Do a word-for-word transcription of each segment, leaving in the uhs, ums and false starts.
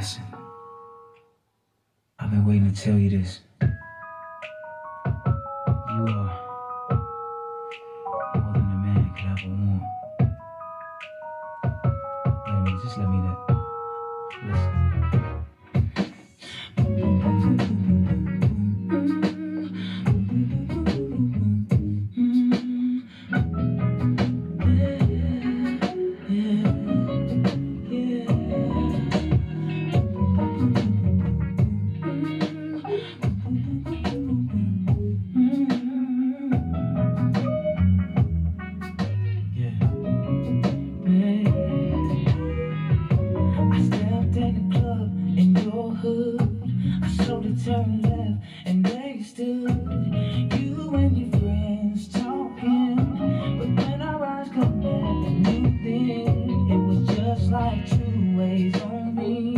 Listen, I've been waiting to tell you this. You are more than a man could ever want. Let me, just let me know. Listen. I slowly turned left and there you stood, you and your friends talking. But when our eyes connected, I knew then it was just like two ways on me.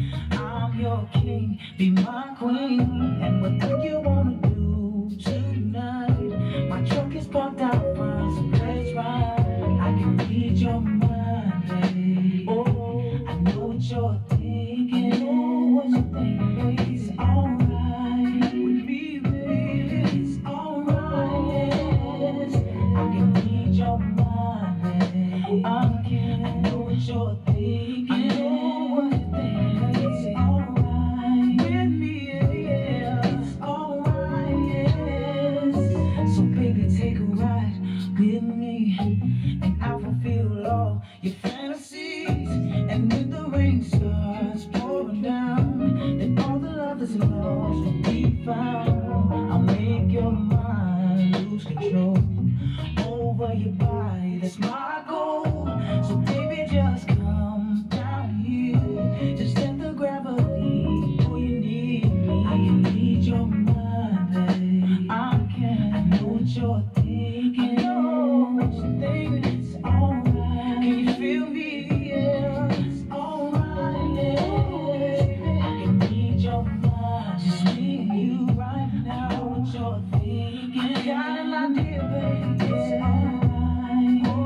I'm your king, be my queen, and whatever you wanna do tonight. My truck is parked out front, so let's ride. I can read your mind, babe. Oh, I know what you're thinking. I know what you're thinking. It's alright with me, baby. It's alright, yes. I can read your mind, babe. I can. I know what you're thinking. I know what you're thinking. It's alright with me, yeah. It's alright, yes. So baby, take a ride with me, and I'll fulfill all your fantasies. And when the rain starts pouring down, then all the love that's lost will be found. I'll make your mind lose control over your body, that's my goal. So baby, just come down here, just let the gravity pull you near me. I can read your mind, babe. I can. I know what you're thinking. I know what you're thinking. It's alright. Can you feel me? Yeah, it's alright, yeah. I can read your mind, just me and you right now. I know what you're thinking. I got an idea, baby. It's alright. Oh,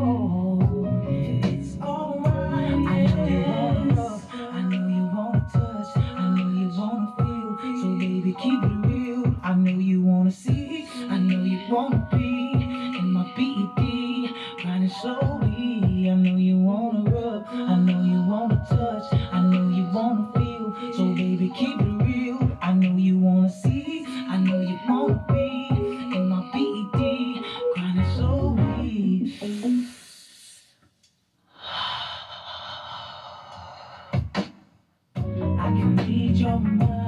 it's alright. I know you wanna love, I know you wanna touch, I know you wanna feel. So baby, keep it real. I know you wanna see, I know you wanna be in my B E D, grinding slowly. I know you wanna rub, I know you wanna touch, I know you wanna feel. So baby, keep it real. I know you wanna see, I know you wanna be in my B E D, grinding slowly. I can read your mind.